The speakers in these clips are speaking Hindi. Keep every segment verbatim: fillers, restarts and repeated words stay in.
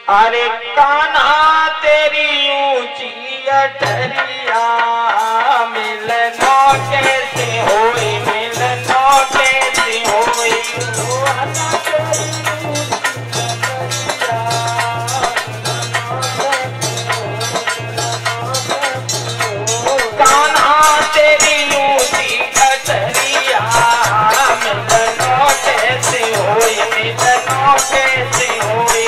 अरे कान्हा तेरी ऊंची अटरिया मिलनो कैसे होई मिलनो कैसे होई कान्हा तेरी ऊंची अटरिया मिलनो कैसे होई मिलनो कैसे होई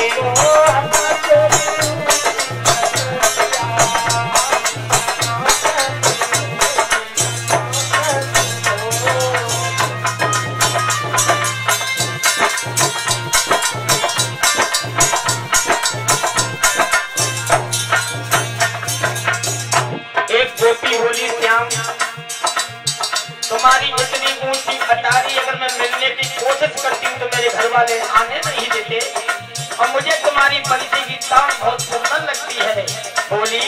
तुम्हारी इतनी ऊंची अटारी अगर मैं मिलने की कोशिश करती हूँ तो मेरे घर वाले आने नहीं देते और मुझे तुम्हारी बंसी की तान बहुत सुंदर लगती है। बोली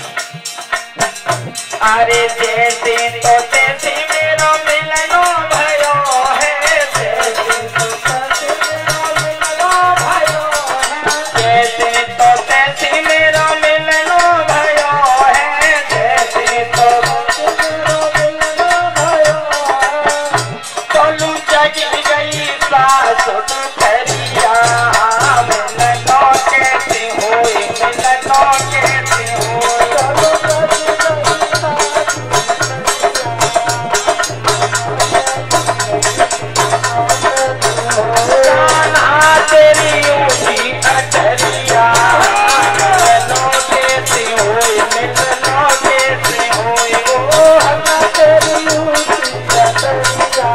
अरे जैसे तो तैसे मेरा मिलनो भयो है जैसे तो तैसे मेरा मिलनो भयो है जैसे तो तैसे मेरा मिलनो भयो है जैसे तो करिया मिलनो कैसे होए मिलनो कैसे कान्हा तेरी ऊंची अटरिया मिलनो कैसे होए मिलनो कैसे होए कान्हा तेरी ऊंची अटरिया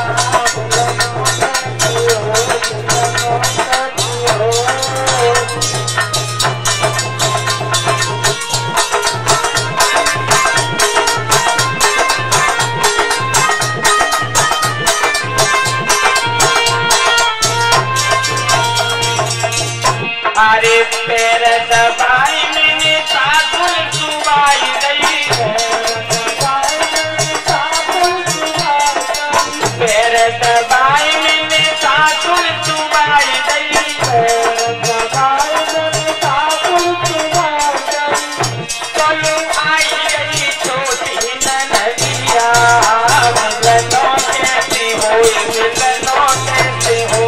अरे पैर दबाई मैंने साधुल सुबाई गई पैर दबाई मैंने साधुल सुबाई गई चलो आई गई छोटी ननदिया मिलनो कैसे होए मिलनो कैसे हो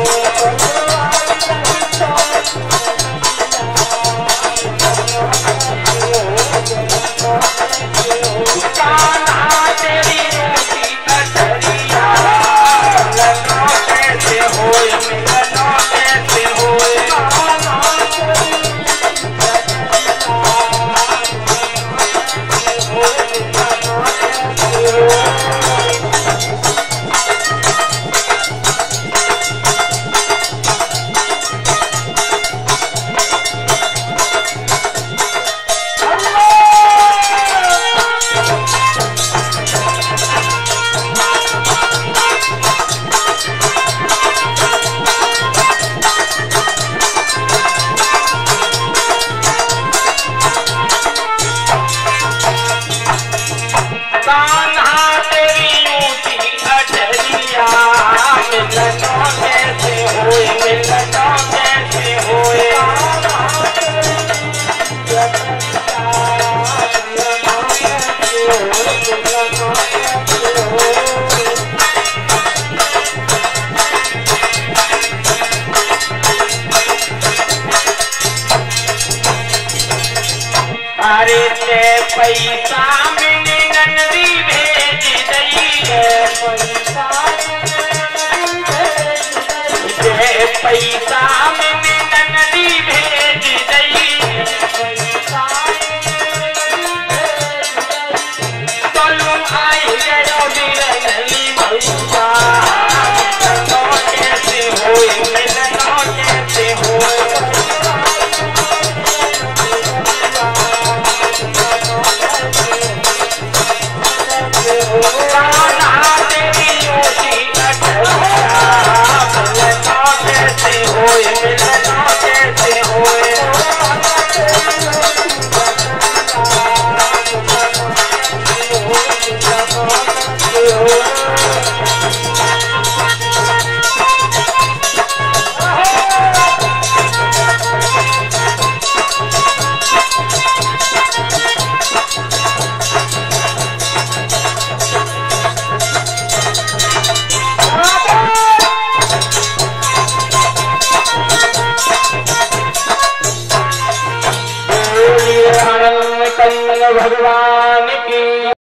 कान्हा तेरी ऊंची अटरिया मिलनो कैसे होए मिलनो कैसे होए कान्हा तेरी ऊंची अटरिया मिलनो कैसे होए मिलनो कैसे होए अरे ते पैसा मैंने नंदी भेज दई है पैसा मैंने नंदी भेज दई चलो आई गयो बिरनली भैया मिलनो कैसे होए मिलनो कैसे होए कान्हा तेरी ऊंची अटरिया मिलनो कैसे होए मिलनो पांडुरंग भगवान की।